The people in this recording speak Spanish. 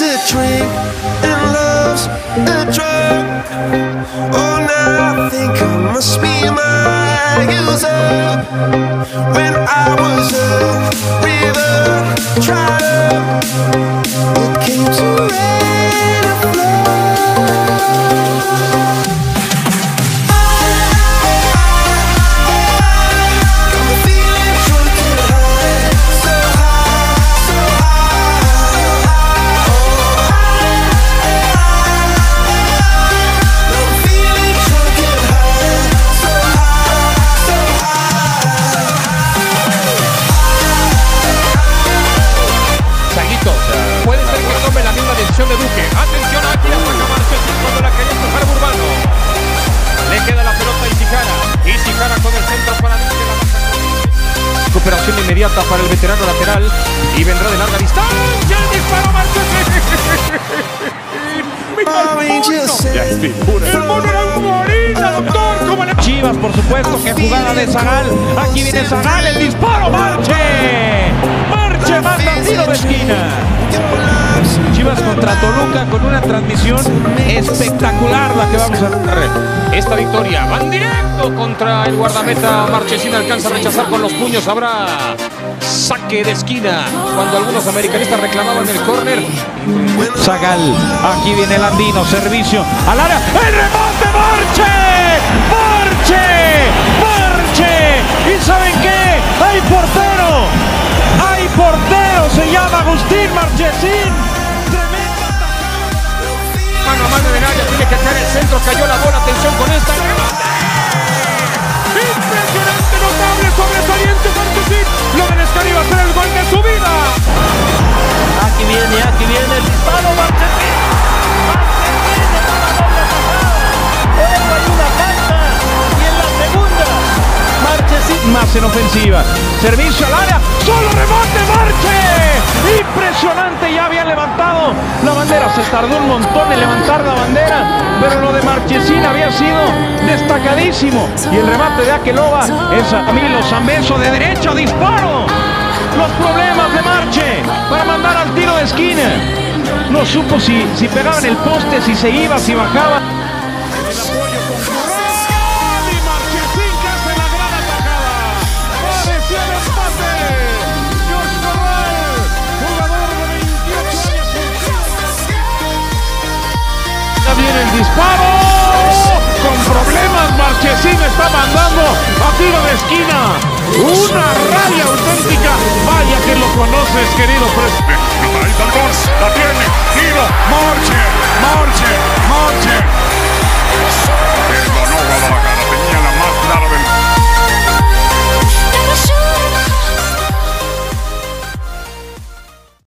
a drink and love's a drug. Oh, now I think I must be my user. When I was a river trial, it came to rain and flood. De Duque. Atención aquí a Marchesín cuando la quería empujar Burbano. Le queda la pelota a Isijara. Isijara con el centro para Duque. Recuperación inmediata para el veterano lateral. Y vendrá de larga distancia. El disparo Marchesín. Ya es figura. El mono era un gorila, doctor. Como le... Chivas, por supuesto, que jugada de Zagal. Aquí viene Zagal. El disparo. Marche. Marche manda tiro de esquina. Chivas contra Toluca con una transmisión espectacular la que vamos a ver. Esta victoria van directo contra el guardameta Marchesín, alcanza a rechazar con los puños. Habrá saque de esquina cuando algunos americanistas reclamaban el córner. Zagal, aquí viene el andino, servicio al área, el remate, Marche, Marche, Marche. ¿Y saben qué? ¡Hay portero! ¡Hay portero! Se llama Agustín Marchesín. Mano a mano en el área, tiene que caer el centro, cayó la bola, atención con esta. Impresionante, notable, sobresaliente Marchesín. Lo del Escari va a ser el gol de su vida. Aquí viene el disparo, Marchesín. Marchesín le da la doble pasada. Luego hay una falta y en la segunda Marchesín más en ofensiva. Servicio al área, solo remate, Marche. Impresionante, ya habían levantado la bandera, se tardó un montón en levantar la bandera, pero lo de Marchesín había sido destacadísimo. Y el remate de Aqueloba es a Camilo Zambeso de derecha, disparo. Los problemas de Marche para mandar al tiro de esquina. No supo si pegaba en el poste, si se iba, si bajaba. Viene el disparo, con problemas Marchesín está mandando a tiro de esquina, una rabia auténtica, vaya que lo conoces, querido Fresco. Ahí está el gol, la tiene, tiro, Marche,